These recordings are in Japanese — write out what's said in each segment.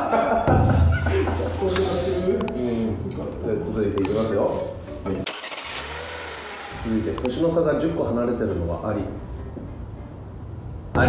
続いていきますよ。はい、続いて年の差が10個離れてるのはあり？あ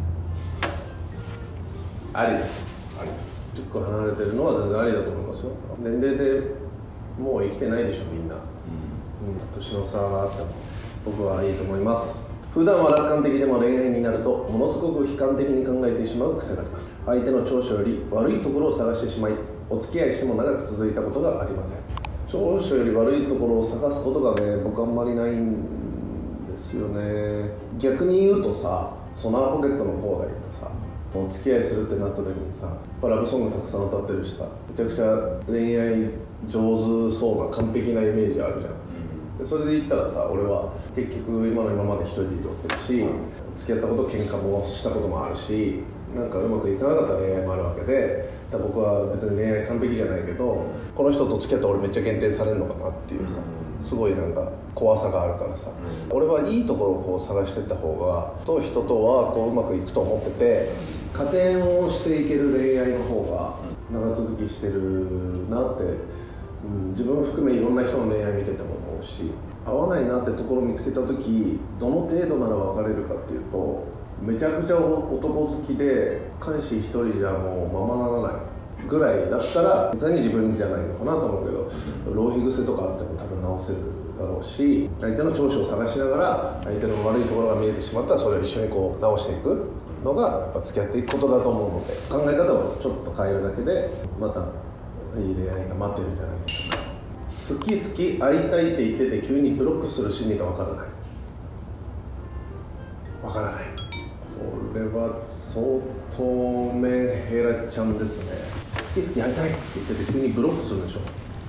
りです。10個離れてるのは全然ありだと思いますよ。年齢でもう生きてないでしょみんな、年の差があっても僕はいいと思います。普段は楽観的でも恋愛になるとものすごく悲観的に考えてしまう癖があります。相手の長所より悪いところを探してしまい、お付き合いしても長く続いたことがありません。長所より悪いところを探すことがね、僕あんまりないんですよね。逆に言うとさ、ソナーポケットの放題とさ、お付き合いするってなった時にさ、ラブソングたくさん歌ってるしさ、めちゃくちゃ恋愛上手そうな完璧なイメージあるじゃん。でそれで言ったらさ、俺は結局今の今まで一人でいるわけだし、付き合ったこと喧嘩もしたこともあるし、なんかうまくいかなかった恋愛もあるわけで、僕は別に恋愛完璧じゃないけど、この人と付き合ったら俺めっちゃ減点されるのかなっていうさ、すごいなんか怖さがあるからさ、俺はいいところをこう探していった方が人とはこううまくいくと思ってて、加点をしていける恋愛の方が長続きしてるなって、自分を含めいろんな人の恋愛見てても思うし、合わないなってところを見つけた時、どの程度なら別れるかっていうと、めちゃくちゃ男好きで彼氏一人じゃもうままならないぐらいだったら、実際に自分じゃないのかなと思うけど、浪費癖とかあっても多分直せるだろうし、相手の長所を探しながら相手の悪いところが見えてしまったら、それを一緒にこう直していくのがやっぱ付き合っていくことだと思うので、考え方をちょっと変えるだけでまたいい恋愛が待ってるんじゃないですか。好き好き会いたいって言ってて急にブロックする心理がわからない。これは相当メンヘラちゃんですね。好き好き会いたいって言ってて急にブロックするでしょ。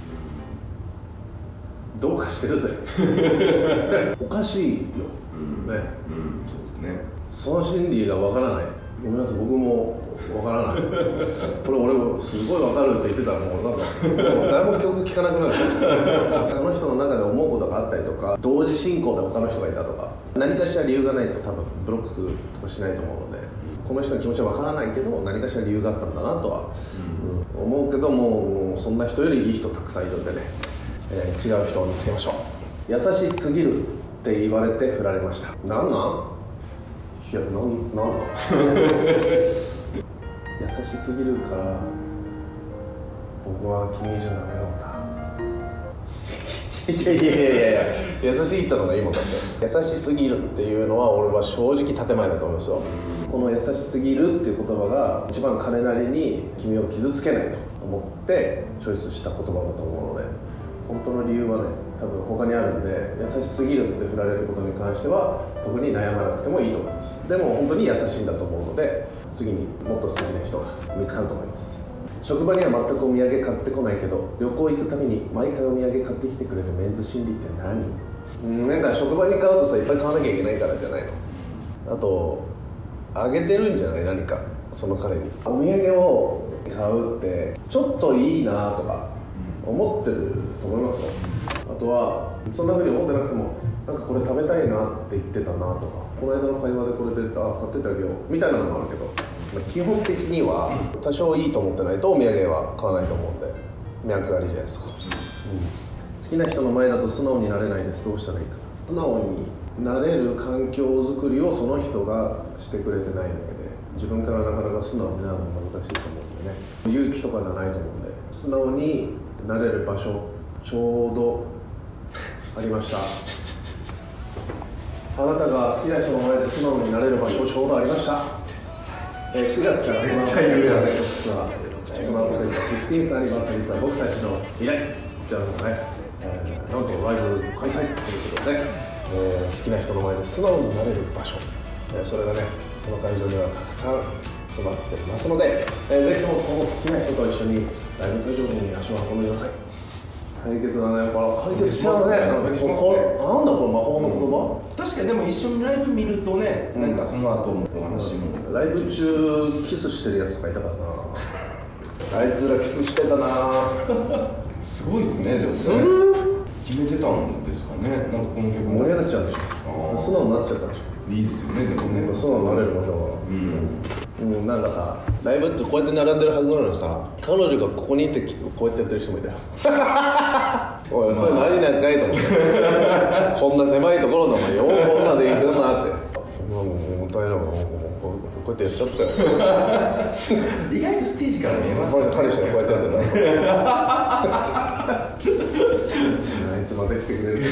どうかしてるぜおかしいよ、ね、 そうですね。 その心理がわからない。ごめんなさい、僕もわからないこれ俺すごいわかるって言ってたらもうなんか誰も曲聴かなくなるその人の中で思うことがあったりとか、同時進行で他の人がいたとか、何かしら理由がないと多分ブロックとかしないと思うので、この人の気持ちはわからないけど何かしら理由があったんだなとは、思うけども、そんな人よりいい人たくさんいるんでね、違う人を見つけましょう。優しすぎるって言われて振られました。なんいや、なん優しすぎるから僕は君じゃダメなんだ。いや優しい人の方がいいもんだって。優しすぎるっていうのは俺は正直建前だと思いますよ。この優しすぎるっていう言葉が一番彼なりに君を傷つけないと思ってチョイスした言葉だと思うので、本当の理由はね多分他にあるんで、優しすぎるって振られることに関しては特に悩まなくてもいいと思います。でも本当に優しいんだと思うので、次にもっと素敵な人が見つかると思います。職場には全くお土産買ってこないけど旅行行くたびに毎回お土産買ってきてくれるメンズ心理って何？なんか職場に買うとさ、いっぱい買わなきゃいけないからじゃないの。あとあげてるんじゃない？何かその彼にお土産を買うってちょっといいなとか思ってると思いますよ。あとはそんな風に思ってなくても、なんかこれ食べたいなって言ってたなとか、この間の会話でこれで買っててあげようみたいなのもあるけど、基本的には多少いいと思ってないとお土産は買わないと思うんで、脈ありじゃないですか。好きな人の前だと素直になれないです。どうしたらいいかな。素直になれる環境づくりをその人がしてくれてないだけで、自分からなかなか素直になるのが難しいと思うんでね。勇気とかじゃないと思うんで、素直になれる場所ちょうどありました。あなたが好きな人の前で素直になれる場所ちょうどありました。4月からスマートフォンツアー、スマートフォン15thアニバーサリーツアー、僕たちの依頼、こちらですね、なんとライブ開催ということで、好きな人の前で素直になれる場所、それがね、この会場にはたくさん詰まっていますので、ぜひともその好きな人と一緒にライブ会場に足を運んでください。解決だね、解決しますね。なんだこの魔法の言葉。 確かにでも一緒にライブ見るとね、なんかその後のお話も、 ライブ中キスしてるやつとかいたからな。あいつらキスしてたな。 すごいですね。 する決めてたんですかね。なんかこの曲盛り上がっちゃうんでしょ。素直になっちゃったんでしょ。 いいですよね。でもね、 素直になれる場所が。 なんかさライブってこうやって並んでるはずなのにさ彼女がここにいてこうやってやってる人もいたよおいそれ何なんかいと思ってこんな狭いところでお前ようこんなんで行くなってもったいないなこうやってやっちゃったよ意外とステージから見えますね彼氏がこうやってやってたいつまで来てくれる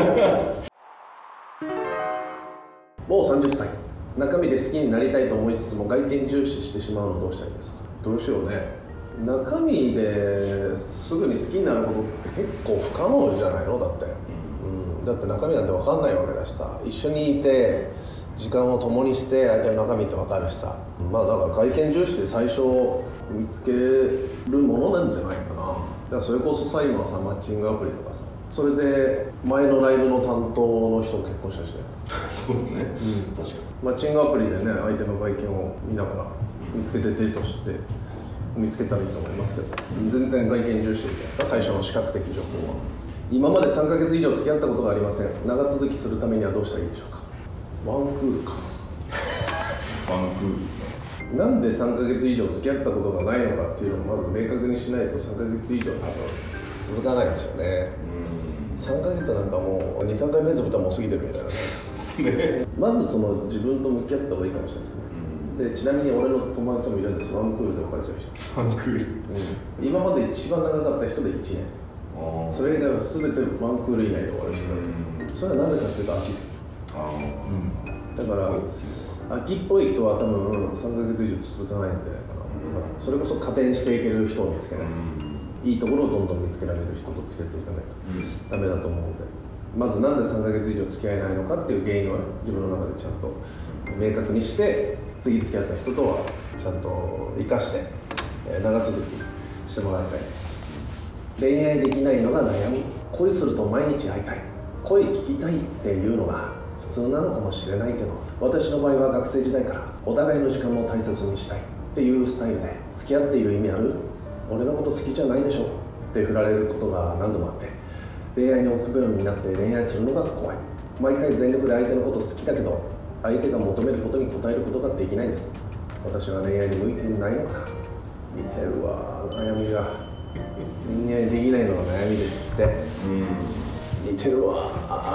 もう30歳中身で好きになりたいと思いつつも外見重視してしまうのどうしたらいいですか。どうしようね。中身ですぐに好きになることって結構不可能じゃないのだって、だって中身なんて分かんないわけだしさ、一緒にいて時間を共にして相手の中身って分かるしさ、だから外見重視で最初見つけるものなんじゃないかな。だからそれこそさ今はさマッチングアプリとかさ、それで前のライブの担当の人結婚したしねそうですね、確かにマッチングアプリでね相手の外見を見ながら見つけてデートして見つけたらいいと思いますけど、全然外見重視でいいですか。最初の視覚的情報は今まで3ヶ月以上付き合ったことがありません。長続きするためにはどうしたらいいでしょうか。ワンクールかワンクールですね。 なんで3ヶ月以上付き合ったことがないのかっていうのをまず明確にしないと3ヶ月以上多分続かないですよね。3ヶ月なんかもう 2,3 回目つぶったらもう過ぎてるみたいなねまずその自分と向き合った方がいいかもしれないですね、でちなみに俺の友達もいるんです。ワンクールで別れちゃう人。 ワンクール、 今まで一番長かった人で1年、それ以外は全てワンクール以内で終わる人で、それはなぜかっていうと秋、だから秋っぽい人は多分3ヶ月以上続かないんじゃないかな。だからそれこそ加点していける人を見つけないと、いいところをどんどん見つけられる人と付き合っていかないとダメだと思うので、まずなんで3ヶ月以上付き合えないのかっていう原因は自分の中でちゃんと明確にして、次付き合った人とはちゃんと生かして長続きしてもらいたいです。恋愛できないのが悩み。恋すると毎日会いたい、恋聞きたいっていうのが普通なのかもしれないけど、私の場合は学生時代からお互いの時間も大切にしたいっていうスタイルで、付き合っている意味ある？俺のこと好きじゃないでしょって振られることが何度もあって、恋愛の臆病になって恋愛するのが怖い。毎回全力で相手のこと好きだけど相手が求めることに応えることができないんです。私は恋愛に向いてないのかな。似てるわ、悩みが。恋愛できないのが悩みですって、似てるわ、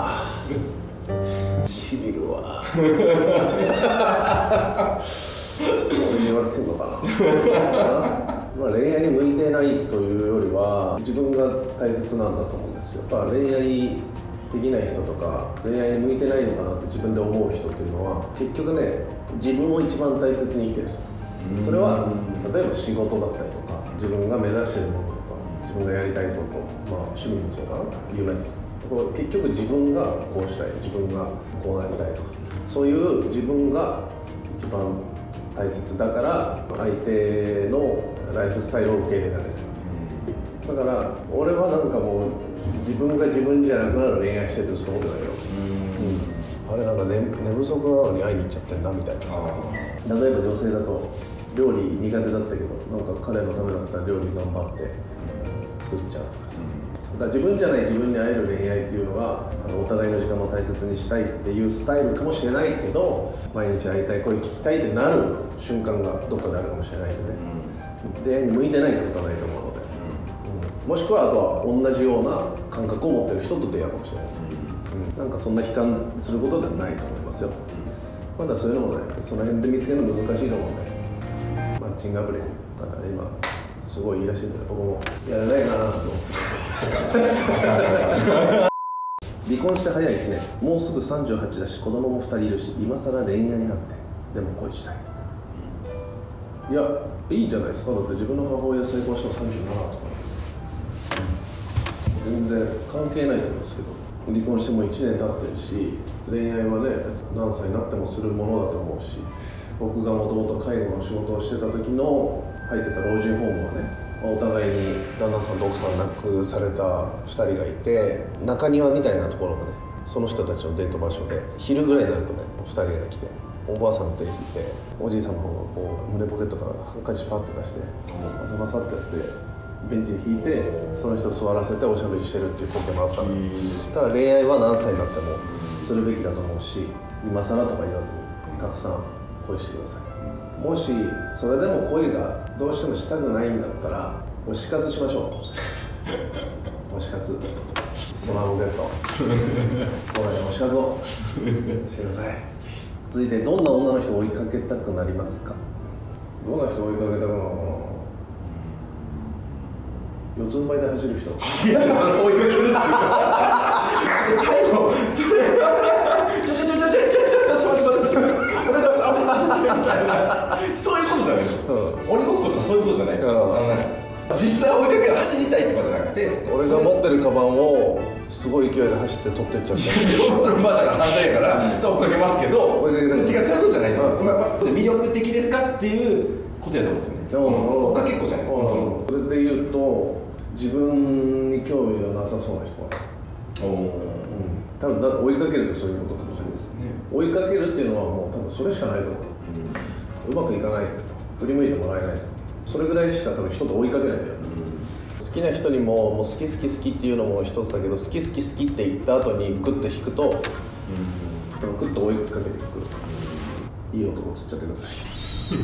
しびるわ俺に言われてんのかな恋愛に向いてないというよりは自分が大切なんだと思うんですよ。恋愛できない人とか恋愛に向いてないのかなって自分で思う人っていうのは結局ね、自分を一番大切に生きてる人。それは例えば仕事だったりとか自分が目指しているものとか自分がやりたいこと、趣味もそうだな、夢とか、結局自分がこうしたい、自分がこうなりたいとか、そういう自分が一番大切だから相手のライフスタイルを受け入れられる。だから俺はなんかもう自分が自分じゃなくなる恋愛しててそう思ってたけど、あれなんか、寝不足なのに会いに行っちゃってんなみたいなさ。例えば女性だと料理苦手だったけどなんか彼のためだったら料理頑張って作っちゃうとか、だから自分じゃない自分に会える恋愛っていうのがお互いの時間も大切にしたいっていうスタイルかもしれないけど、毎日会いたい、声聞きたいってなる瞬間がどっかであるかもしれないよね。恋愛に向いてないってことはないと思うので、もしくはあとは同じような感覚を持ってる人と出会うかもしれない、なんかそんな悲観することではないと思いますよ。まだそういうのもね、その辺で見つけるの難しいと思うんで、マッチングアプリ今すごいいいらしいんで僕もやらないかなと思って離婚して早い1年、もうすぐ38だし子供も2人いるし、今更恋愛になってでも恋したい。いや、いいんじゃないですか。だって自分の母親成功したの37とか、全然関係ないと思うんですけど、離婚しても1年経ってるし、恋愛はね何歳になってもするものだと思うし、僕がもともと介護の仕事をしてた時の入ってた老人ホームはね、お互いに旦那さんと奥さん亡くされた2人がいて、中庭みたいなところがねその人たちのデート場所で、昼ぐらいになるとね2人が来て、おばあさんの手引いておじいさんの方がこう胸ポケットからハンカチパッて出してバサバサってやってベンチに引いてその人を座らせておしゃべりしてるっていう光景もあったので、ただ恋愛は何歳になってもするべきだと思うし、今更とか言わずにたくさん恋してください。 もしそれでも恋がどうしてもしたくないんだったら推し活しましょう推し活ソナボゲット推し活をしてください。続いて、どんな女の人を追いかけたくなりますか？どんな人を追いかけたくなるのかな。四つん這いで走る人。 いや、それ追いかけるっていうか最後それちょ待って俺さみたいな、そういうことじゃないでしょ、鬼ごっことかそういうことじゃない、実際追いかける走りたいとかじゃなくて、 俺が持ってるカバンをすごい勢いで走って取ってっちゃったそれまあだから反対やからそう追いかけますけど、違う、そういうことじゃないと思う。魅力的ですかっていうことやと思うんですよね。追っかけっこじゃないですか、本当の。 それで言うと、自分に興味がなさそうな人は多分追いかけるとそういうことかもしれないですね。追いかけるっていうのはもう多分それしかないと思う、うまくいかない振り向いてもらえない、それぐらいしか多分人と追いかけないんだよ、好きな人にもう好き好き好きっていうのも一つだけど、好き好き好きって言った後にグッて引くと、多分グッと追いかけてくる、いい男釣っちゃってください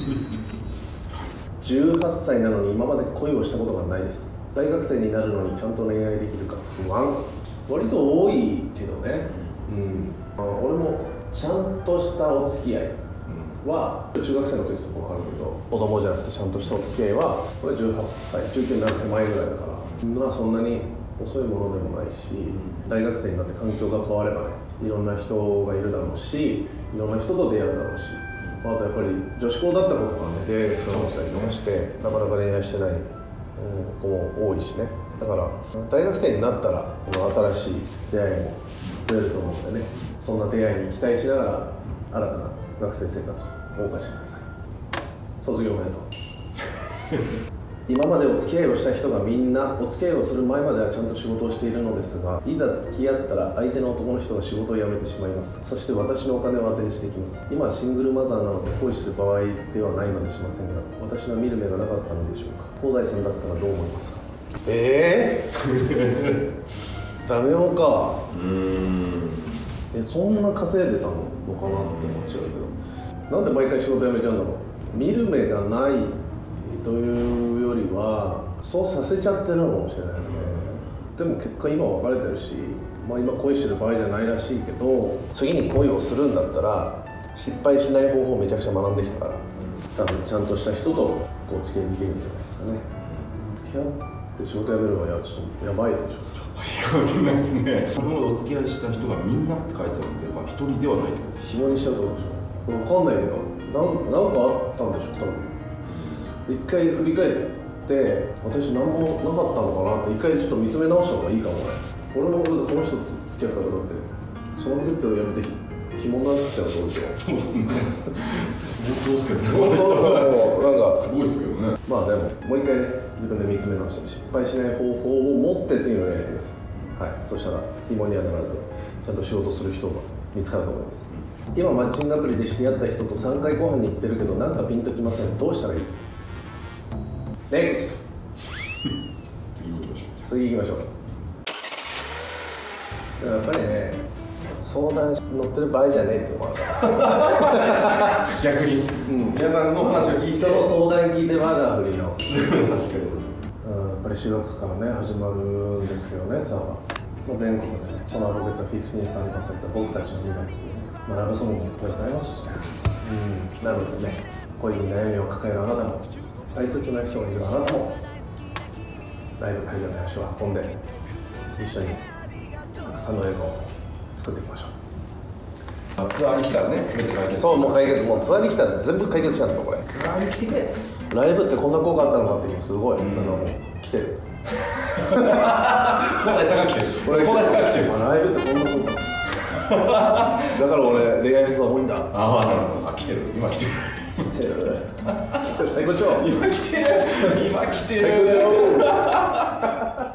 18歳なのに今まで恋をしたことがないです。大学生になるのにちゃんと恋愛できるか不安、割と多いけどね、俺もちゃんとしたお付き合いは、中学生の時とか分かるけど、子供じゃなくてちゃんとしたお付き合いはこれ18歳19になる手前ぐらいだから、まあそんなに遅いものでもないし、大学生になって環境が変わればね、いろんな人がいるだろうし、いろんな人と出会うだろうし、あとやっぱり女子校だった子とかね、出会いが少なかったりとかして、なかなか恋愛してない子も多いしね。だから大学生になったら新しい出会いも増えると思うんでね、そんな出会いに期待しながら新たな学生生活を謳歌してください。卒業おめでとう今までお付き合いをした人がみんなお付き合いをする前まではちゃんと仕事をしているのですが、いざ付き合ったら相手の男の人が仕事を辞めてしまいます。そして私のお金を当てにしていきます。今シングルマザーなので恋してる場合ではないまでしませんが、私の見る目がなかったのでしょうか。広大さんだったらどう思いますか？ダメよか。そんな稼いでたのかなって思っちゃうけど、なんで毎回仕事辞めちゃうんだろう。見る目がないというよりはそうさせちゃってるのかもしれないね。でも結果今は別れてるし、今恋してる場合じゃないらしいけど、次に恋をするんだったら失敗しない方法をめちゃくちゃ学んできたから、多分ちゃんとした人とこう付き合いできるんじゃないですかね。付き合って仕事辞めるのはちょっとやばいでしょ。 そうなんですね。このお付き合いした人がみんなって書いてあるんで、一人ではないってことです。 紐にしちゃうと思うでしょ。分かんないけど、なんかあったんでしょ多分。一回振り返って私何もなかったのかなって一回ちょっと見つめ直した方がいいかもね。俺のことでこの人と付き合ったからだってその人をやめて紐になっちゃうとそうですね相当ですけどねなんかすごいですけどね。 まあでももう一回ね、自分で見つめ直して失敗しない方法を持って次のやりてください。はい、そしたら紐にはならずちゃんと仕事する人が見つかると思います。今マッチングアプリで知り合った人と3回ご飯に行ってるけどなんかピンときません。どうしたらいい？ネクスト次行きましょう。やっぱりね、相談乗ってる場合じゃねえっていうのもあるから逆に、皆さんの話を聞いて人の相談聞いて我が振り直す確かに、 やっぱり4月からね始まるんですよね、ツアーが全国でね、そのアルベット15に参加された僕たちの未来、ラブソングも歌いますしね、なのでね、恋に悩みを抱えるあなたも大切な人がいるあなたもライブ会場に足を運んで一緒にたくさんの映画を作っていきましょう。 ツアーに来たらね、全て解決。 そう、もう解決、もうツアーに来たら全部解決しちゃうんだこれ。 ツアーに来てくれ。 ライブってこんな効果あったのかっていうすごい、来てる。 小田井さんが来てる。小田井さんが来てる。 ライブってこんな効果だから俺恋愛相談多いんだ。 ああ、なるほど。来てる。今来てる。 来てる。最高潮。 今来てる。今来てる。 最高潮。